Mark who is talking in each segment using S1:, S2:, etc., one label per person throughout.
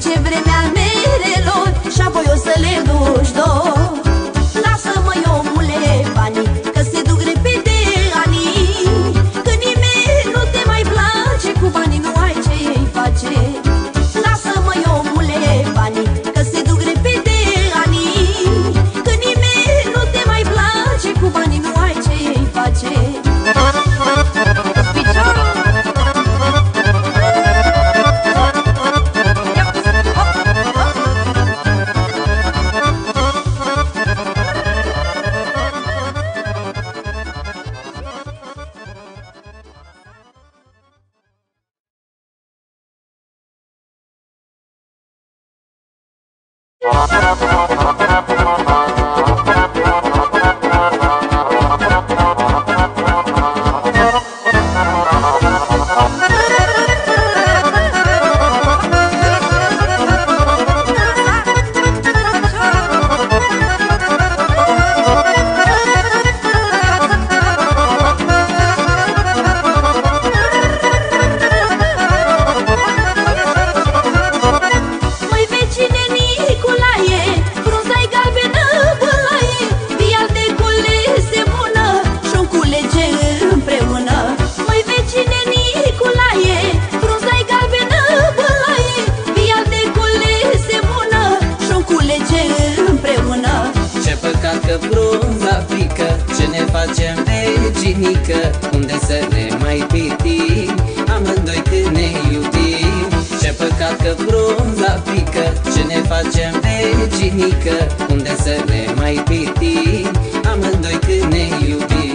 S1: trece vremea merelor și apoi o să le duci dor. Lasă-mă, omule, banii, că se duc repede anii, că nimeni nu te mai place, cu banii nu ai ce-i face. Lasă-mă, omule, banii, că se duc repede anii, că nimeni nu te mai place, cu banii nu ai ce-i face.
S2: Unde să ne mai pitim, amândoi când ne iubim. Ce păcat că frunza pică, ce ne facem vecinică. Unde să ne mai pitim, amândoi când ne iubim.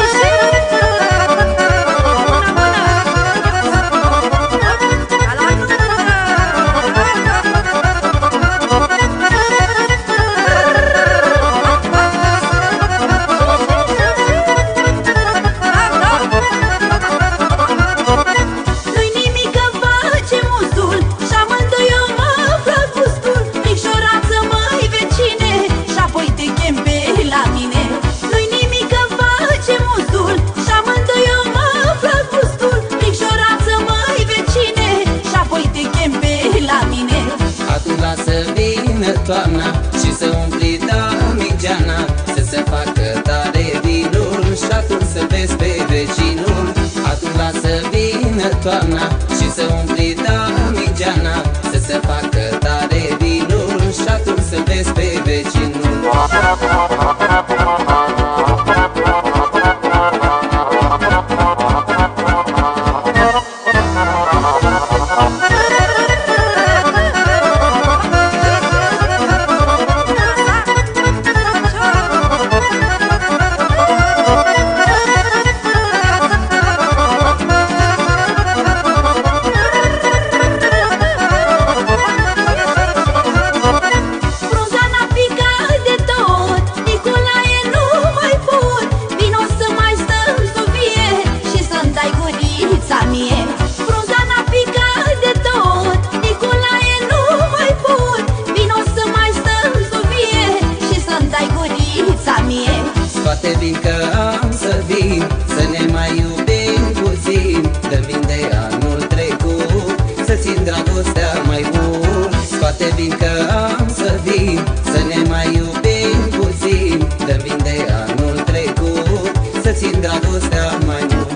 S2: Toamna și să umpli damigeana, să se facă tare vinul și atunci să vezi pe vecinul. Atunci lasă vină toamna și să umpli damigeana, să se facă tare vinul și atunci să vezi pe vecinul. Scoate vin că am să vin, să ne mai iubim puțin. Dă vin de anul trecut, să țin dragostea mai mult. Scoate vin că am să vin, să ne mai iubim puțin. Dă vin de anul trecut, să țin dragostea mai mult.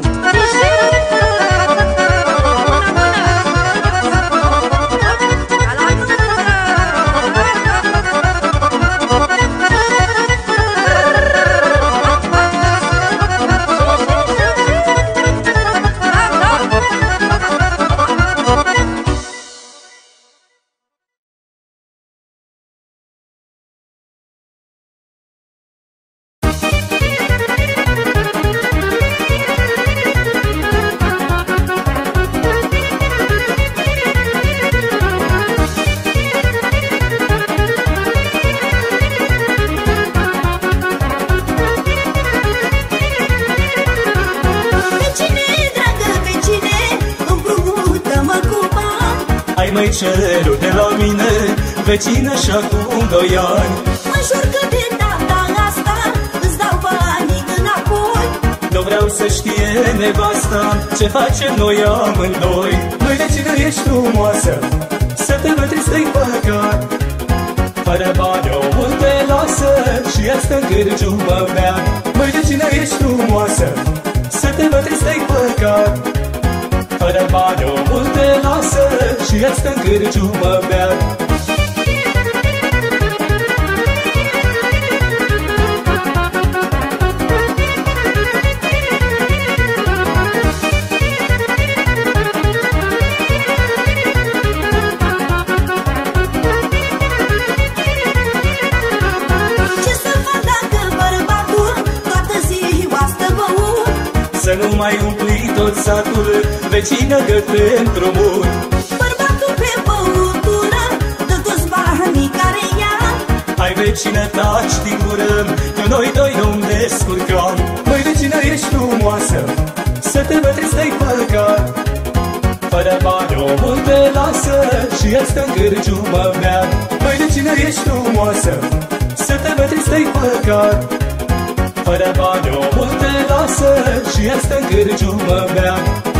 S3: Mai cerul de la mine, vecină și acum 2 ani.
S1: Mă jur că de data asta îți dau banii înapoi.
S3: Nu vreau să știe nevasta ce facem noi amândoi. Măi, vecină, ești frumoasă, să te mătri să-i stă în cârciumă mea. Măi, vecină, ești frumoasă, să te bătrâți de-ai păcat. Fără bani omul te lasă și ea stă în cârciumă mea. Să nu mai umpli tot satul, vecină, că te împrumut.
S1: Bărbatul pe băutură dă toți banii care ia.
S3: Hai, vecină, taci din gură, că noi doi nu-mi descurcăm. Măi, vecină, ești frumoasă, să te bătrâți de-ai păcat. Fără bani omul te lasă și ea stă în cârciumă mea. Măi, vecină, ești frumoasă, să te bătrâți de-ai păcat. Fără bani omul te lasă și ea stă în cârciumă mea.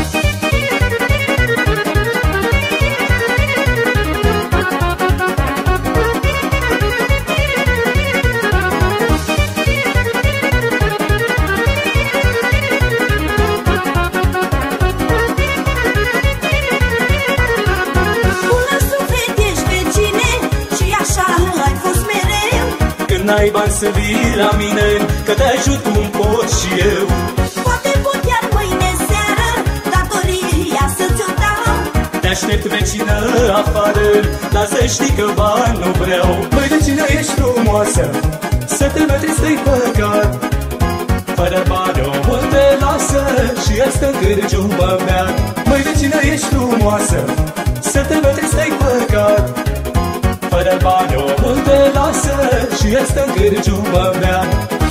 S1: Bună suflet ești, vecine, și așa ai fost mereu.
S3: Când n-ai bani să vii la mine, că te ajut cum pot și eu.
S1: Poate pot iar mâine seară datoria să-ți-o dau.
S3: Te aștept, vecină, afară, dar să știi că bani nu vreau. Măi, vecină, ești frumoasă, să te bătrâți de-ai păcat. Fără bani omul te lasă și ea stă în cârciumă mea. Măi, vecină, ești frumoasă, să te bătrâți de-ai păcat. Fără bani omul te lasă și ea stă în cârciumă mea.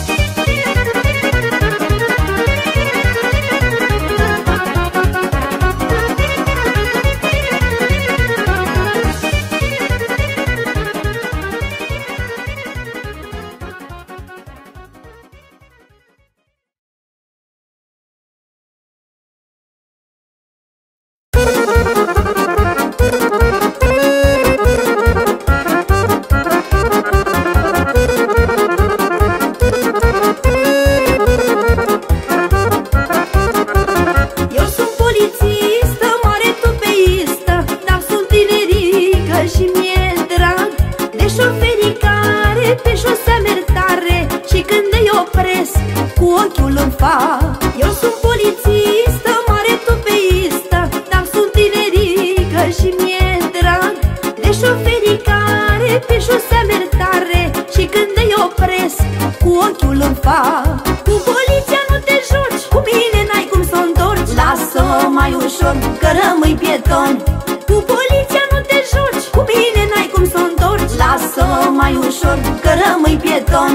S1: Eu sunt polițistă, mare tupeistă, dar sunt tinerică și mi-e drag de șoferii care pe șosea merg tare și când îi opresc, cu ochiul îmi fac. Cu poliția nu te joci, cu mine n-ai cum să o întorci. Lasă-o mai ușor, că rămâi pieton. Cu poliția nu te joci, cu mine n-ai cum să o întorci. Lasă-o mai ușor, că rămâi pieton.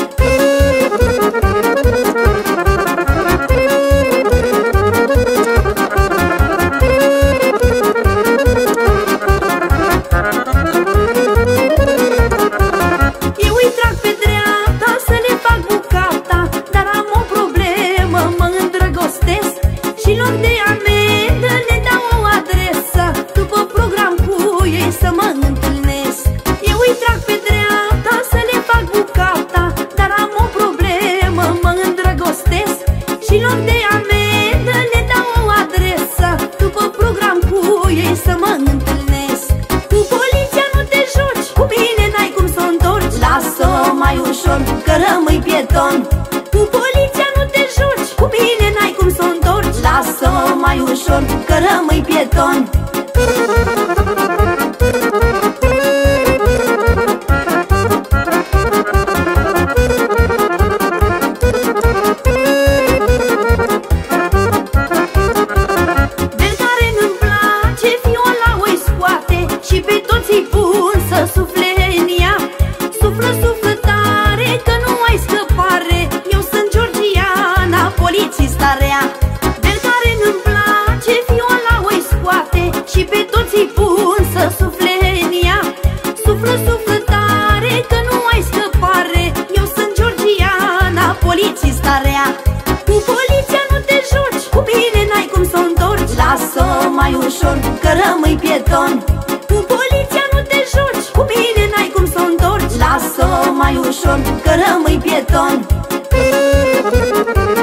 S1: Că rămâi pieton. Cu poliția nu te joci, cu mine n-ai cum să o întorci. Lasă-o mai ușor, că rămâi pieton. Del care nu-mi place, viola o-i scoate și pe toți îi pun să sufle în ea. Suflă, suflă tare, că nu ai scăpare. Eu sunt Georgiana, polițista rea. Del care nu-mi place, viola o-i scoate și pe toți îi pun să sufle în ea. Suflă, suflă tare, că nu ai scăpare. Eu sunt Georgiana, polițista rea. Cu poliția nu te joci, cu mine n-ai cum să o întorci. Lasă-o mai ușor, că rămâi pieton. Cu poliția nu te joci, cu mine n-ai cum să o întorci. Lasă-o mai mai ușor, că rămâi pieton.